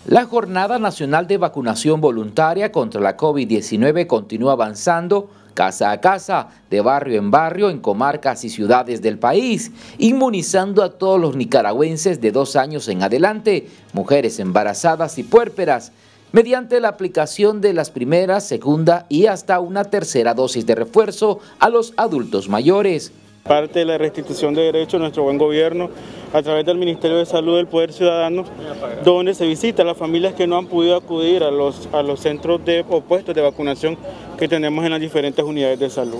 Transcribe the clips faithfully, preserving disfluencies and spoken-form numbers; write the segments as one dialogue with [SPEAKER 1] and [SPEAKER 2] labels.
[SPEAKER 1] La Jornada Nacional de Vacunación Voluntaria contra la COVID diecinueve continúa avanzando casa a casa, de barrio en barrio, en comarcas y ciudades del país, inmunizando a todos los nicaragüenses de dos años en adelante, mujeres embarazadas y puérperas, mediante la aplicación de las primeras, segunda y hasta una tercera dosis de refuerzo a los adultos mayores.
[SPEAKER 2] Parte de la restitución de derechos de nuestro buen gobierno a través del Ministerio de Salud del Poder Ciudadano, donde se visita a las familias que no han podido acudir a los, a los centros de, o puestos de vacunación que tenemos en las diferentes unidades de salud.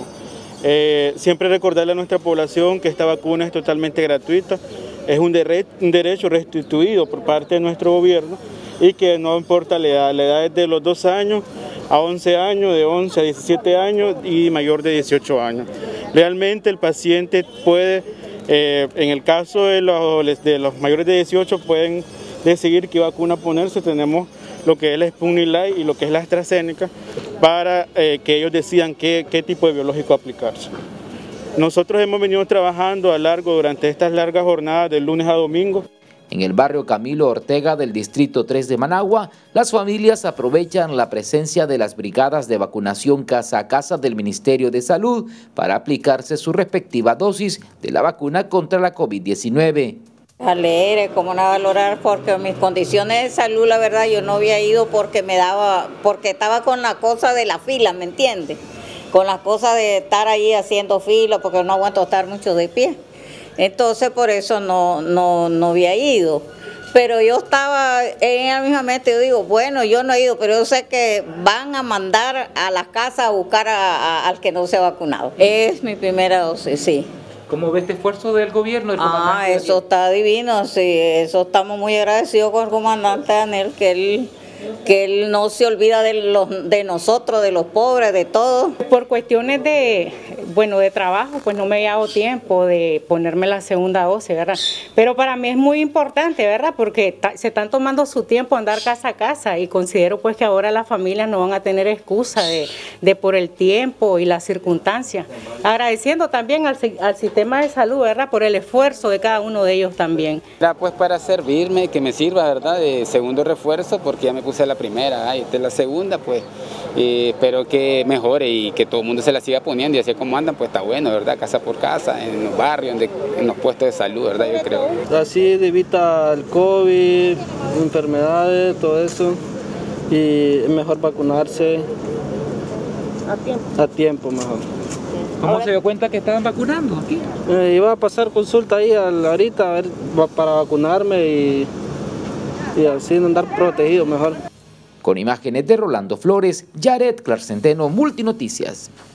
[SPEAKER 2] Eh, siempre recordarle a nuestra población que esta vacuna es totalmente gratuita, es un, dere un derecho restituido por parte de nuestro gobierno y que no importa la edad, la edad es de los dos años a once años, de once a diecisiete años y mayor de dieciocho años. Realmente el paciente puede, eh, en el caso de los, de los mayores de dieciocho, pueden decidir qué vacuna ponerse. Tenemos lo que es la Sputnik Light y lo que es la AstraZeneca para eh, que ellos decidan qué, qué tipo de biológico aplicarse. Nosotros hemos venido trabajando a largo durante estas largas jornadas de lunes a domingo.
[SPEAKER 1] En el barrio Camilo Ortega del Distrito tres de Managua, las familias aprovechan la presencia de las brigadas de vacunación casa a casa del Ministerio de Salud para aplicarse su respectiva dosis de la vacuna contra la COVID diecinueve.
[SPEAKER 3] Alegre, como no valorar, porque mis condiciones de salud, la verdad, yo no había ido porque me daba, porque estaba con la cosa de la fila, ¿me entiendes? Con la cosa de estar ahí haciendo fila, porque no aguanto estar mucho de pie. Entonces por eso no, no, no había ido, pero yo estaba en la misma mente, yo digo, bueno, yo no he ido, pero yo sé que van a mandar a las casas a buscar a, a, al que no se ha vacunado. Es mi primera dosis, sí.
[SPEAKER 1] ¿Cómo ve este esfuerzo del gobierno? Del
[SPEAKER 3] ah, eso está divino, sí, eso estamos muy agradecidos con el comandante Daniel, que él... que él no se olvida de, los, de nosotros, de los pobres, de todos.
[SPEAKER 4] Por cuestiones de, bueno, de trabajo, pues no me he dado tiempo de ponerme la segunda dosis, ¿verdad? Pero para mí es muy importante, ¿verdad? Porque se están tomando su tiempo andar casa a casa y considero pues que ahora las familias no van a tener excusa de, de por el tiempo y las circunstancias. Agradeciendo también al, al sistema de salud, ¿verdad? Por el esfuerzo de cada uno de ellos también.
[SPEAKER 5] Era pues para servirme, que me sirva, ¿verdad? De segundo refuerzo, porque ya me puse la primera, ay, esta es la segunda, pues eh, espero que mejore y que todo el mundo se la siga poniendo y así como andan, pues está bueno, ¿verdad? Casa por casa, en los barrios, en, en los puestos de salud, ¿verdad? Yo creo.
[SPEAKER 6] Así evita el COVID, enfermedades, todo eso, y es mejor vacunarse
[SPEAKER 4] a tiempo,
[SPEAKER 6] a tiempo mejor.
[SPEAKER 1] ¿Cómo se dio cuenta que estaban vacunando aquí?
[SPEAKER 6] Eh, iba a pasar consulta ahí ahorita a ver, para vacunarme y, y así andar protegido mejor.
[SPEAKER 1] Con imágenes de Rolando Flores, Yaret Clark Centeno, Multinoticias.